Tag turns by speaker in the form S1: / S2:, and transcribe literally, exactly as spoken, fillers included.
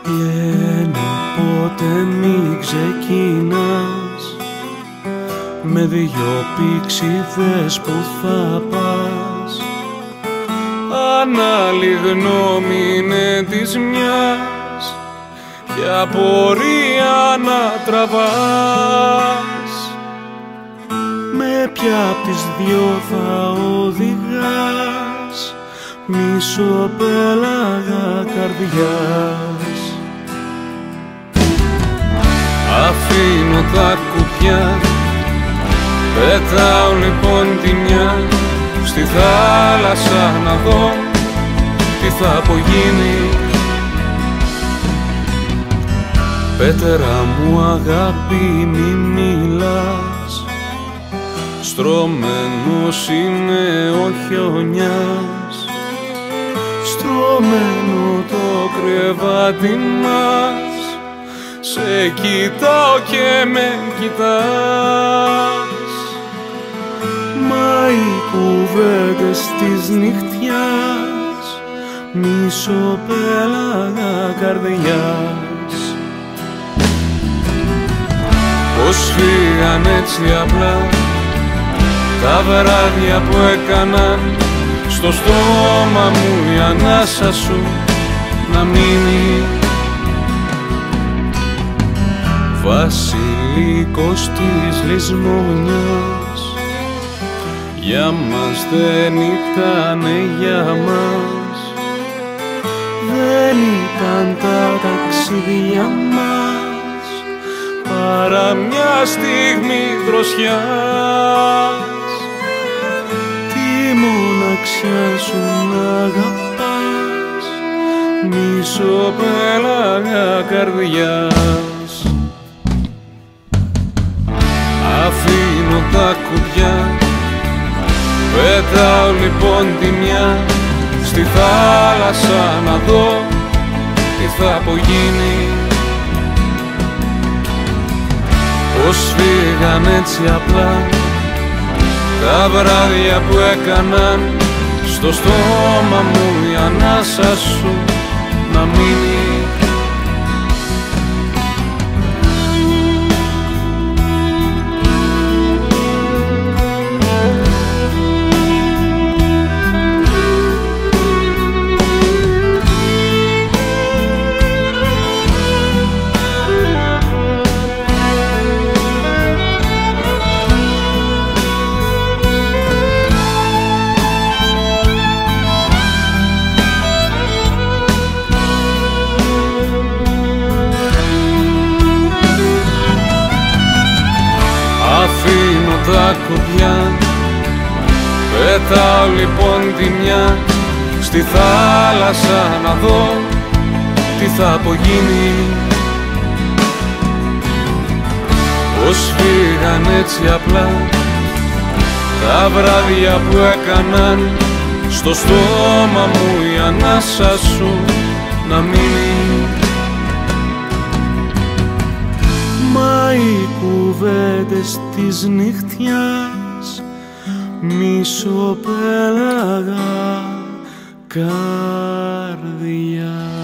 S1: Λένε ποτέ μη ξεκινάς με δυο πηξίδες που θα πας. Αν άλλη γνώμη είναι της μιας και απορία να τραβάς, με ποια απ' τις δυο θα οδηγάς μισοπέλαγα καρδιάς. Αφήνω τα κουπιά, πετάω λοιπόν τη μια στη θάλασσα να δω τι θα απογίνει. Πέτερα μου αγάπη μη μιλάς, στρωμένος είναι ο χιονιάς, στρωμένο το κρεβάτι μας. Σε κοιτάω και με κοιτάς, μα οι κουβέντες της νυχτιάς μισοπέλαγα καρδιάς. Πως φύγαν έτσι απλά τα βράδια που έκαναν στο στόμα μου η ανάσα σου να μείνει. Βασιλικός της λησμονιάς, για μας δεν ήτανε για μας, δεν ήταν τα ταξίδια μας παρά μια στιγμή δροσιάς. Τη μοναξιά σου να αγαπάς μισοπέλαγα καρδιάς. Αφήνω τα κουμπιά, πετάω λοιπόν τη μια στη θάλασσα να δω τι θα απογίνει. Πως φύγαν έτσι απλά τα βράδια που έκαναν στο στόμα μου η ανάσα σου να μείνει. Αφήνω τα κουμπιά, πετάω λοιπόν τη μια στη θάλασσα να δω τι θα απογίνει. Πως φύγαν έτσι απλά τα βράδια που έκαναν στο στόμα μου η ανάσα σου να μείνει. Μα οι κουβέντες της νυχτιάς μισοπέλαγα καρδιά.